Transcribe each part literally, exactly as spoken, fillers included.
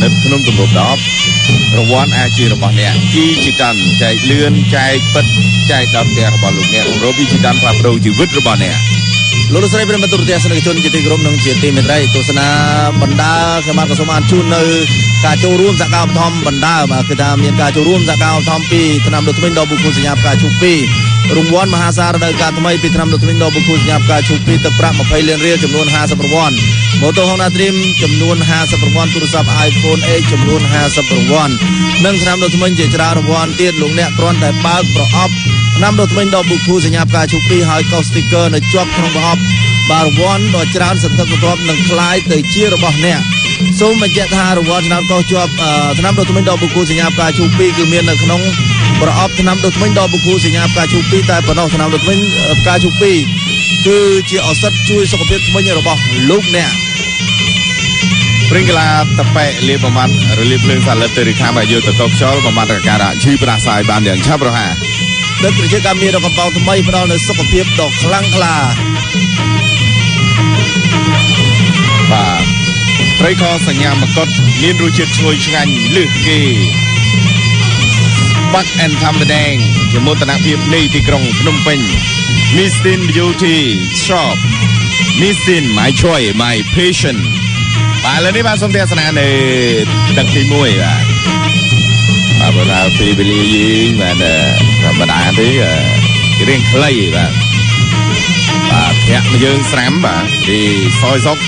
និតក្នុងទំនប់ដបរង្វាន់អាចជារបស់អ្នកជីជីតាន់ចែកលឿនចែកពិតចែកដល់ផ្ទះរបស់លោកអ្នករកពីជីតាន់ផ្លាស់ប្ដូរជីវិតរបស់អ្នកលោកស្រីប្រិមត្តទូរទស្សនិកជនជាទីគោរពនិងជាទីមេត្រីទស្សនាបណ្ដាខ្ញុំបានក៏សូមអានជូននៅការចូលរួមសកម្មភាពបណ្ដាបាទគឺថាមានការចូលរួមសកម្មភាពពីថ្នាំដុសធ្មេញដល់បុគ្គលសញ្ញាផ្កាឈូកពីររង្វាន់មហាសាលរដូវកាលថ្មីពីថ្នាំដុសធ្មេញដល់បុគ្គលសញ្ញាផ្កាឈូកពីរទឹកប្រាក់ยี่สิบលានរៀលចំនួនห้าสิบរង្វាន់ម៉ូតូ Honda Dream ចំនួនห้าสิบរង្វាន់ទូរស័ព្ទ iPhone eight ចំនួនห้าสิบរង្វាន់និងថ្នាំដុសធ្មេញជាច្រើនរង្វាន់ទៀតលោកអ្នកគ្រាន់តែបើកប្រអប់ថ្នាំដុសធ្មេញដល់បុគ្គលសញ្ញាផ្កាឈូកពីរហើយកោ sticker នៅជាប់ក្នុងប្រអប់បាទរង្វាន់ដ៏ច្រើនសន្ធឹកសន្ធាប់នឹងคล้ายទៅជារបស់អ្នកសូមបញ្ជាក់ថារង្វាន់ឆ្នាំកោសជាប់ថ្នាំដុសធ្មេញដល់បុគ្គលសញ្ញាផ្កាឈូកពីរគឺមាននៅក្នុងប្រអប់ថ្នាំដុសធ្មេញដល់បុគ្គលសញ្ញាផ្កាឈូកពីរតែប៉ុណ្ណោះថ្នាំដុសធ្មេញផ្កាឈូកពីរគឺជាឱសថជួយសុខភាពធ្មេញរបស់លោកអ្នកព្រិងកឡាតប៉ែលាបបំបត្តិរលាបភ្លើងសាឡិតទៅរីខាបាយយោទៅតខ្យល់បំបត្តិការៈឈឺផ្ដាសាយបានយ៉ាងឆាប់រហ័សទឹកប្រជាកម្មមានកំបោរថ្មីផ្ដល់នូវសុខភាពដ៏ខ្លាំងក្លាបាទត្រីខសញ្ញាមកុដមានរសជាតិឈ្ងុយឆ្ងាញ់លើសគេបាក់អែនថាំដេងជាមោទនភាពនៃទីក្រុងភ្នំពេញ Mistin Beauty Shop Mistin My Choice My Passion បាទឥឡូវនេះបាទសូមទស្សនានៅទឹកទីមួយបាទបាទបើថាពីវេលាយើងបាទធម្មតាទេរៀងខ្លីបាទបាទភ័ក្រយើងស្រាំបាទពីសយសុក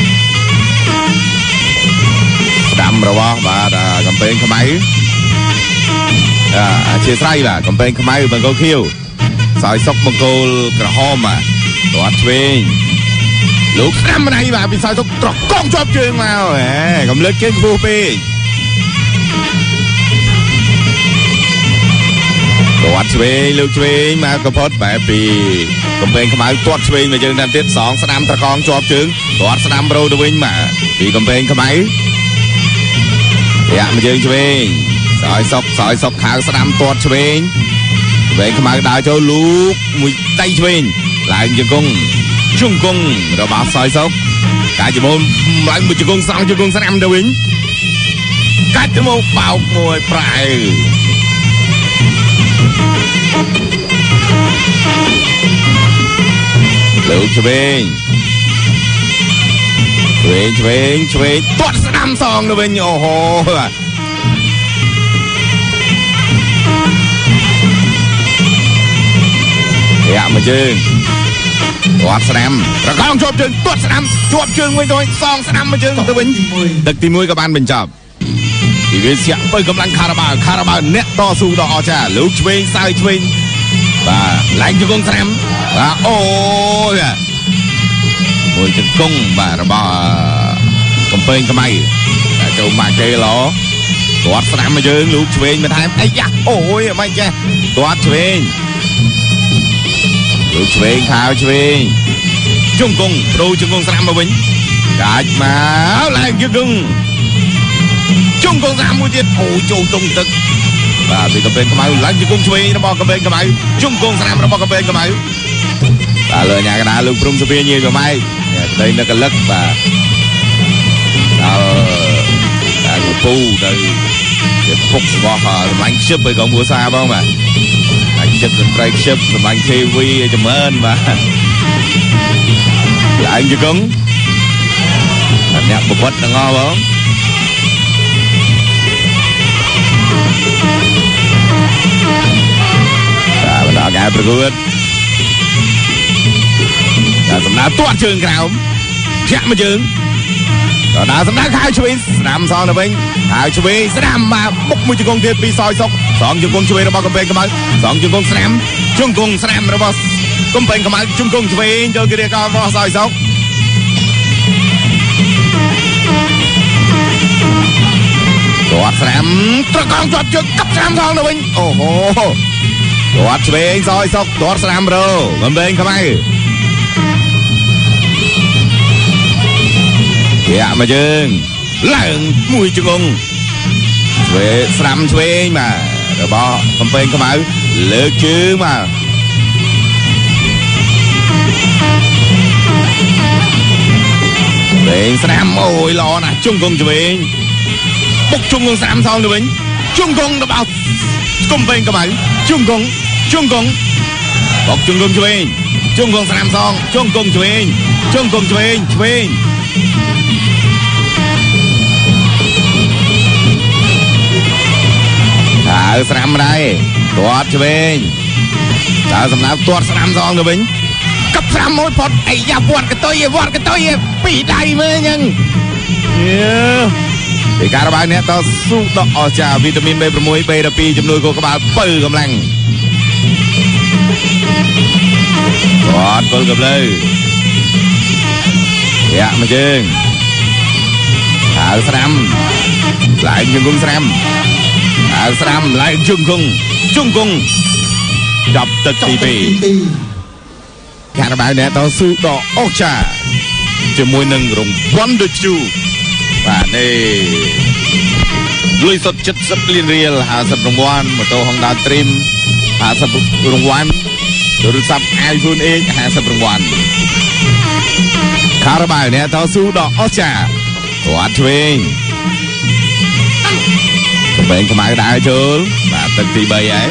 ស្ដាំរបស់បាទកំពែងខ្មៅអធិស្ឋានបាទកំពែងខ្មៅបង្គោលខៀវសយសុកបង្គោលក្រហមបាទទាត់ឆ្វេងលោកស្ដាំម្ដាយបាទពីសយសុកត្រកងជាប់ជើងមកហេកំលើកជើងខ្ពស់ពេកទាត់ឆ្វេងលើកឆ្វេងមកកផុតបែបពីកំពែងខ្មៅទាត់ឆ្វេងមកយើងតាមទៀតសងស្ដាំត្រកងជាប់ជើងទាត់ស្ដាំប្រូទៅវិញមកពីកំពែងខ្មៅយ៉ាក់មកយើងឆ្វេងសយសុកសយសុកខៅស្ដាំទាត់ឆ្វេងកំពែងខ្មៅដើរចូលលូកមួយដៃឆ្វេងឡើងជង្គង់ជង្គង់របស់សយសុកកាច់ចំឡើងមួយជង្គង់សងជង្គង់ស្ដាំទៅវិញកាច់ទៅមកបោកមួយប្រែលើកឆ្វេងឆ្វេងឆ្វេងឆ្វេងទាត់ស្ដាំសងទៅវិញអូហូយ៉ាក់មកជើងទាត់ស្ដាំប្រកងជាប់ជើងទាត់ស្ដាំជាប់ជើងវិញទៅសងស្ដាំមកជើងទៅវិញទឹកទីមួយក៏បានបញ្ចប់ពីវាស្យាក់បើកម្លាំងខារ៉ាបាវខារ៉ាបាវអ្នកតស៊ូដ៏អស្ចារ្យលោកឆ្វេងសើឆ្វេងបាទឡើងជង្គង់ស្ដាំបាទអូយមួយជង្គង់បាទរបស់កំពែងខ្មៅចូលមកគេឡោទាត់ស្ដាំមកយើងលោកឆ្វេងបន្ថែមអីយ៉ាអូយមិនចេះទាត់ឆ្វេងលោកឆ្វេងខោឆ្វេងជង្គង់ប្រូជង្គង់ស្ដាំមកវិញកាច់មកឡើងជង្គង់ជង្គង់ស្ដាំមួយទៀតអូចូលតុងទឹកបាទពីកំពែងខ្មៅឡើងជង្គង់ឆ្វេងរបស់កំពែងខ្មៅជង្គង់ស្ដាំរបស់កំពែងខ្មៅបាទលើញ៉ាកដាលោកព្រំសុភាញីប្រម៉ៃប្តីនៅកលឹកបាទដល់ដល់កពូទៅជាពុករបស់សម្លាញ់ខ្ជិបឯកងមួសាបងបាទខ្ជិបសន្ត្រីខ្ជិបសម្លាញ់ kê vê ឲ្យចម្រើនបាទឡើងជង្គង់អ្នកបបិទ្ធទាំងអស់បងបាទបណ្ដាការប្រកួតតែសម្ដៅទាត់ជើងក្រោមភាក់មកជើងដល់សម្ដៅខៅឆ្វេងស្ដាំសងទៅវិញខៅឆ្វេងស្ដាំមកបុកមួយជង្គង់ទៀតពីសយសុកសងជង្គង់ឆ្វេងរបស់កំពែងខ្មៅសងជង្គង់ស្ដាំជង្គង់ស្ដាំរបស់កំពែងខ្មៅជង្គង់ឆ្វេងចូលគ្រាកោរបស់សយសុកទាត់ស្ដាំត្រកងជាប់ជើងកាប់ស្ដាំសងទៅវិញអូហូទាត់ឆ្វេងសយសុកទាត់ស្ដាំរោកំពែងខ្មៅយ៉ាក់មកយើងឡើងមួយជង្គង់ឆ្វេងស្ដាំឆ្វេងមករបស់កំពែងខ្មៅលើកជើងមកឆ្វេងស្ដាំអូយល្អណាស់ជង្គង់ឆ្វេងបុកជង្គង់ស្រាំសងទៅវិញជង្គង់ទៅបោកកំពេញកំៅជង្គង់ជង្គង់បុកជង្គង់ឆ្វេងជង្គង់ស្រាំសងជង្គង់ឆ្វេងជង្គង់ឆ្វេងឆ្វេងហើយស្រាំដែរទាត់ឆ្វេងតើសម្រាប់ទាត់ស្រាំសងទៅវិញកັບស្រាំមួយផុតអីយ៉ាវត្តកតុយវត្តកតុយពីដៃមើលអញ្ចឹងពីការរបស់អ្នកតស៊ូដកអស្ចារ្យវីតាមីន B 6 B 12ជំនួយគោក្បាលបើកម្លាំងទាត់គល់កប្លើយ៉ាក់មកជើងហើយស្រាំឡើងជង្គង់ស្រាំហើយស្រាំឡើងជង្គង់ជង្គង់ចាប់ទឹកទីពីរការរបស់អ្នកតស៊ូដកអស្ចារ្យជាមួយនឹងរង្វាន់ដូចជូបាទនេះលុយសុតចិត្តសិបលានរៀលห้าสิบរង្វាន់ម៉ូតូ Honda Dreamห้าสิบរង្វាន់ទូរស័ព្ទ iPhone 8 ห้าสิบរង្វាន់ខារ៉ាបាវអ្នកតស៊ូដកអស្ចារ្យទាត់ឆ្វេងកំពេញខ្មៅដើរចូលបាទទឹកទីបីហើយ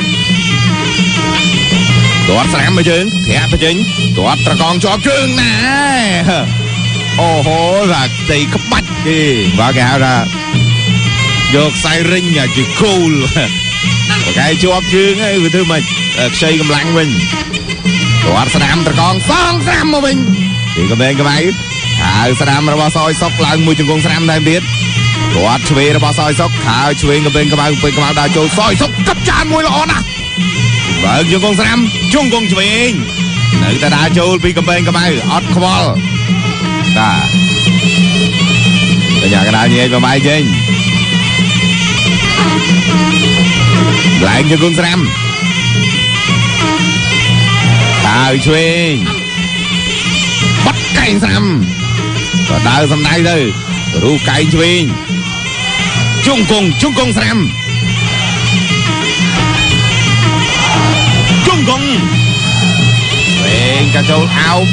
ទាត់ស្រាំមកជើងធាក់ទៅចេញទាត់ត្រកងជាប់ជើងណាអូហូបាទទីក្បាច់ទេបាទគេហៅថាយកខ្សែរិញជាគោលបើគេជាប់ជើងហើយវាធ្វើមិនខ្ចីកម្លាំងវិញទាត់ស្រាំត្រកងសងស្រាំមកវិញទីកំែងក្បែរហើយស្រាំរបស់សយសុកឡើងមួយជង្គង់ស្រាំដែរទៀតទាត់ឆ្វេងរបស់សយសុកហើយឆ្វេងកំែងក្បែរពេញក្បាលដើរចូលសយសុកកាប់ចានមួយល្អណាស់បើជង្គង់ស្រាំជង្គង់ឆ្វេងនៅតែដើរចូលពីកំែងក្បែរអត់ខ្វល់តាតែយ៉ាងណាញ៉ៃប្រម៉ៃចេញឡើងជង្គង់ស្រាំហើយឆ្វេងបាត់កែងស្រាំក៏ដើរសំដៅទៅរូបកែងឆ្វេងជង្គង់ជង្គង់ស្រាំជង្គង់ឆ្វេងក៏ចូលអោប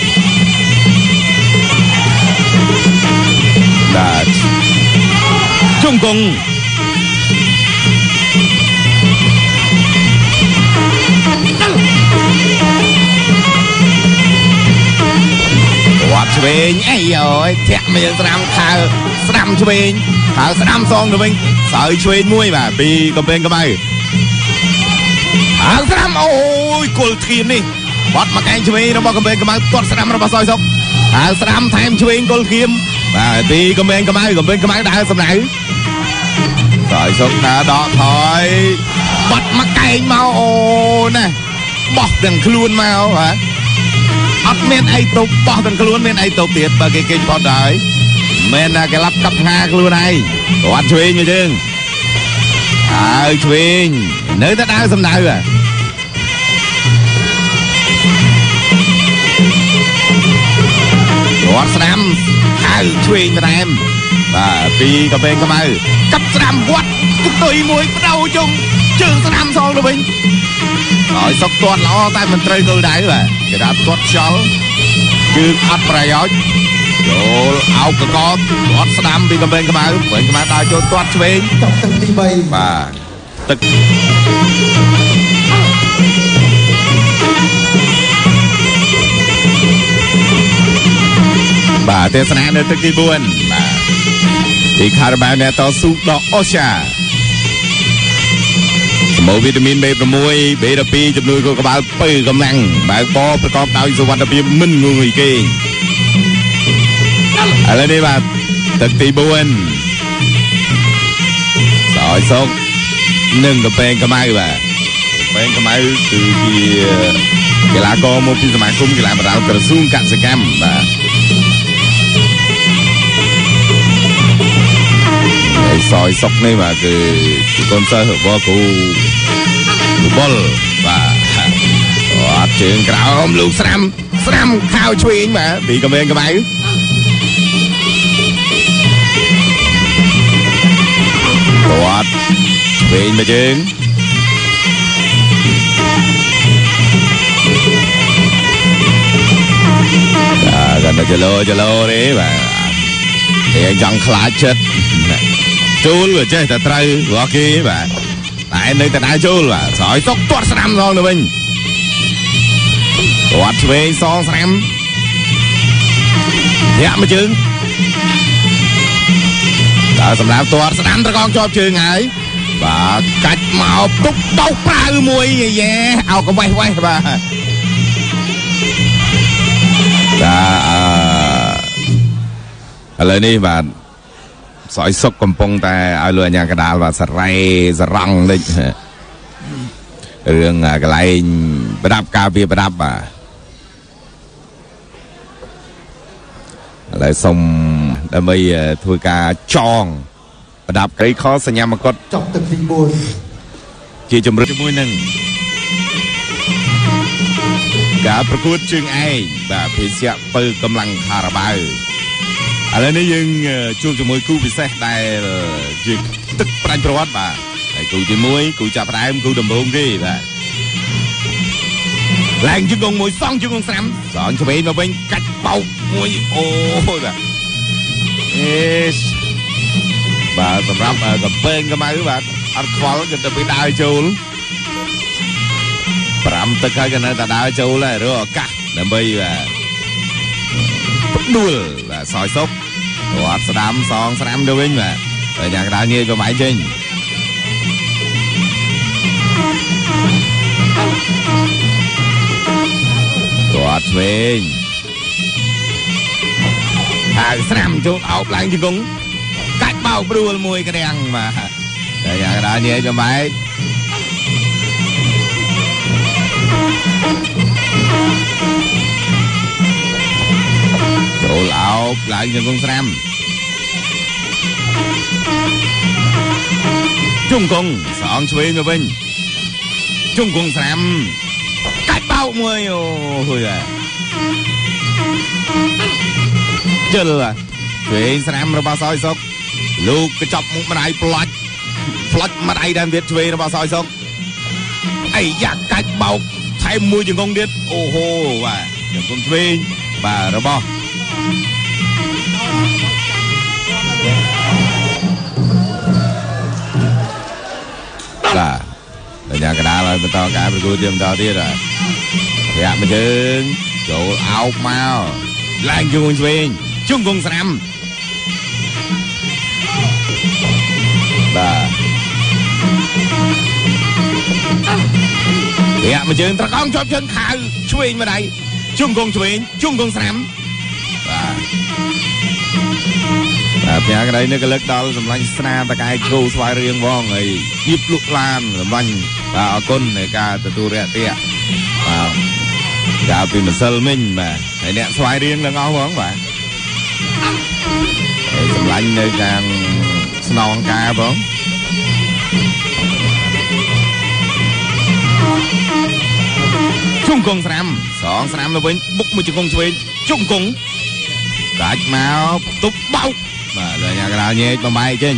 បាទជង្គង់ឆ្វេងអីអើយធាក់មានស្រាំខើស្រាំឆ្វេងហើយស្រាំសងទៅវិញសើឆ្វេងមួយបាទពីកំពេញក្បែរហើយស្រាំអូយគល់ធៀមនេះបាត់មកកែងឆ្វេងរបស់កំពេញក្បែរទាត់ស្រាំរបស់សយសុកហើយស្រាំថែមឆ្វេងគល់ធៀមបាទពីកំពេញក្បែរកំពេញក្បែរដើរសំដៅសយសុកដើរដកថយបាត់មកកែងមកអូណាបោះទាំងខ្លួនមកហ៎អត់មានអីទុកបោះទាំងខ្លួនមានអីទុកទៀតបើគេគេងផុតហើយមែនណាគេឡាប់កាប់ងាខ្លួនឯងគាត់ឆ្វេងមកជើងហើយឆ្វេងនៅតែដើរសំដៅគាត់ស្ដាំហើយឆ្វេងបន្ថែមបាទពីកាពេងកម្ៅកាប់ស្ដាំវត្តកតុយមួយបដោជុំជើងស្ដាំសងទៅវិញហើយសុកទាត់ល្អតែមិនត្រូវគោលដៅបាទគេថាទាត់ខ្យល់ជើងអត់ប្រយោជន៍ចូលអោបកកទាត់ស្ដាំពីកំពេញកម្ៅពេញកម្ៅដើរចូលទាត់ឆ្វេងចប់ទឹកទីបីបាទទឹកបាទទេសនានៅទឹកទីបួនបាទទីខារ៉ាបាវអ្នកតស៊ូដកអូសាសម្បូរវីតាមីន B 6 B 12ជំនួយគោលក្បាលពៅកម្លាំងបើកបប្រកបដោយសុវត្ថិភាពមិនងុយគេងឥឡូវនេះបាទទឹកទីបួនដោយសុកនឹងកំពេងកម្ៅបាទកំពេងកម្ៅគឺជាកីឡាករមកពីសមាគមកីឡាបាល់ក្រសួងកសិកម្មបាទសយសុកនេះបាទគឺជាកូនសិស្សរបស់គ្រូបុលបាទអត់ជើងក្រោមលោកស្រាំស្រាំខោឆ្វេងបាទពីកំពេងកម្ៅគាត់ឆ្វេងមកជើងបាទគាត់ទៅចលោចលោទេបាទតែចង់ខ្លាចចិត្តចូលចេះតែត្រូវរបស់គេបាទតែនៅតែដើរចូលបាទស្រោចសុកទាត់ស្ដាំផងទៅវិញទាត់ឆ្វេងសងស្ដាំញាក់មួយជើងដើរសម្រាប់ទាត់ស្ដាំត្រកងជាប់ជើងហើយបាទកាច់មកទុកបោកប្រាវមួយយេអោកវេះវេះបាទបាទឥឡូវនេះបាទសយសុកកំពុងតែឲ្យលោកអាញាកដាលបាទសរ៉េសរង់តិចរឿងកន្លែងប្រដាប់ការពារប្រដាប់បាទឥឡូវសុំដើម្បីធ្វើការចងប្រដាប់ក្រីខសញ្ញាមកុដចប់ទឹកទីបួនជាជំរឿនជាមួយនឹងការប្រកួតជើងឯងបាទភេសជ្ជៈពើកម្លាំងខារ៉ាបាវឥឡូវនេះយើងជួបជាមួយគូពិសេសដែលជាទឹកប្រាញ់ប្រវត្តិបាទហើយគូទីមួយគូចាប់ផ្ដើមគូដំបូងទេបាទឡើងជង្គង់មួយសងជង្គង់ស្រាំសងឆ្វេងមកវិញកាច់បោកមួយអូយបាទអេបាទសម្រាប់កំពែងកម្ៅបាទអត់ខ្វល់គឺទៅពីដើរចូលប្រាំទឹកហើយក៏នៅតែដើរចូលដែររកឱកាសដើម្បីបាទដួលបាទសយសុកអត់ស្ដាំសងស្រាំទៅវិញបាទតែយ៉ាងដើរងាយក៏បាយចេញគាត់ឆ្វេងហើយស្រាំចូលអោបឡើងជង្គង់កាច់បោកព្រួលមួយក្រាំងបាទតែយ៉ាងដើរងាយក៏បាយចូលអោបឡើងជង្គង់ស្រាំជង្គង់សងឆ្វេងទៅវិញជង្គង់ស្រាំកាច់បោកមួយអូហូយជិលឆ្វេងស្រាំរបស់សយសុកលោកកញ្ចប់មុខម្ដាយផ្លាច់ផ្លាច់ម្ដាយដើមទៀតឆ្វេងរបស់សយសុកអីយ៉ាកាច់បោកថែមមួយជង្គង់ទៀតអូហូបាទជង្គង់ឆ្វេងបាទរបស់បាទបញ្ញាកដាលឲ្យបន្តការប្រកួតទៀតបន្តទៀតហើយប្រាក់មួយជើងចូលអោបមកឡើងជង្គង់ឆ្វេងជង្គង់ស្រាំបាទប្រាក់មួយជើងត្រកងជាប់ជើងខៅឆ្វេងម្ដាយជង្គង់ឆ្វេងជង្គង់ស្រាំបាទបាទផ្ញើកន្លែងនេះកលឹកដល់សម្លាញ់ស្នាតកែគោស្វាយរៀងបងហើយជៀបលក់ឡានសម្លាញ់បាទអរគុណនៃការទទួលរយៈទាក់បាទកាលពីម្សិលមិញបាទហើយអ្នកស្វាយរៀងទាំងអស់ផងបាទហើយសម្លាញ់នៅខាងស្នងការផងជង្គង់ស្រាំសងស្រាំទៅវិញបុកមួយជង្គង់ឆ្វេងជង្គង់កាច់មកទប់បោកបាទលើញ៉ាកដាលញែកបំបែកចេញ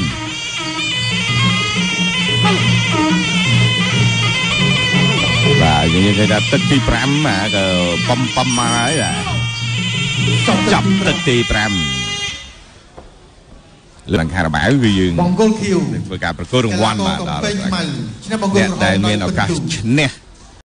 បាទយើងនិយាយថាទឹកទីប្រាំបាទក៏បំបំមកហើយបាទចាប់ទឹកទីប្រាំលើខាងរ៉ាបាវគឺយើងបង្គោលខៀវធ្វើការប្រកួតរង្វាន់បាទដល់ឆ្នាំបង្គោលដែលមានឱកាសឈ្នះ